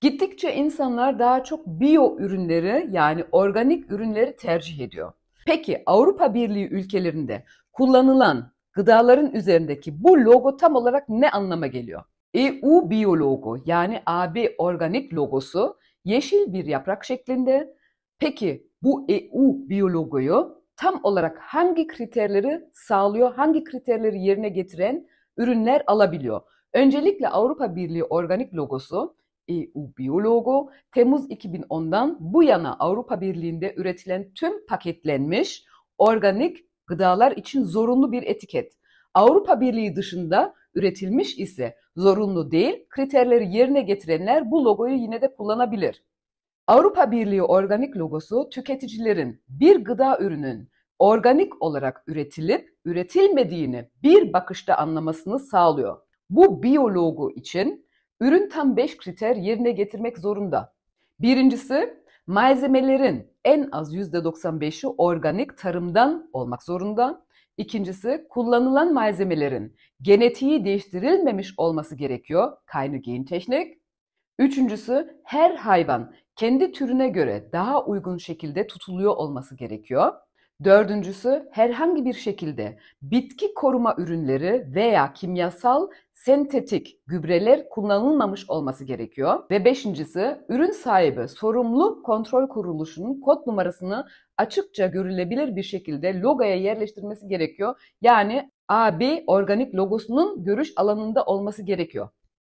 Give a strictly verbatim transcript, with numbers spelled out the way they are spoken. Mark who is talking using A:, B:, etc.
A: Gittikçe insanlar daha çok biyo ürünleri yani organik ürünleri tercih ediyor. Peki Avrupa Birliği ülkelerinde kullanılan gıdaların üzerindeki bu logo tam olarak ne anlama geliyor? E U Bio logo yani A B organik logosu yeşil bir yaprak şeklinde. Peki bu E U Bio logoyu tam olarak hangi kriterleri sağlıyor, hangi kriterleri yerine getiren ürünler alabiliyor? Öncelikle Avrupa Birliği organik logosu E U Bio logo Temmuz iki bin ondan bu yana Avrupa Birliği'nde üretilen tüm paketlenmiş organik gıdalar için zorunlu bir etiket. Avrupa Birliği dışında üretilmiş ise zorunlu değil, kriterleri yerine getirenler bu logoyu yine de kullanabilir. Avrupa Birliği organik logosu tüketicilerin bir gıda ürünün organik olarak üretilip üretilmediğini bir bakışta anlamasını sağlıyor. Bu bio logo için ürün tam beş kriter yerine getirmek zorunda. Birincisi, malzemelerin en az yüzde doksan beşi organik tarımdan olmak zorunda. İkincisi, kullanılan malzemelerin genetiği değiştirilmemiş olması gerekiyor. Keine Gentechnik. Üçüncüsü, her hayvan kendi türüne göre daha uygun şekilde tutuluyor olması gerekiyor. Dördüncüsü, herhangi bir şekilde bitki koruma ürünleri veya kimyasal sentetik gübreler kullanılmamış olması gerekiyor. Ve beşincisi, ürün sahibi sorumlu kontrol kuruluşunun kod numarasını açıkça görülebilir bir şekilde logoya yerleştirmesi gerekiyor. Yani A B organik logosunun görüş alanında olması gerekiyor.